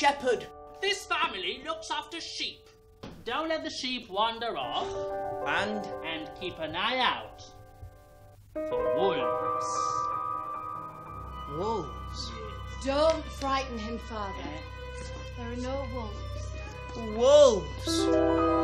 shepherd. This family looks after sheep. Don't let the sheep wander off. And keep an eye out for wolves. wolves. Don't frighten him, Father. There are no wolves. Wolves.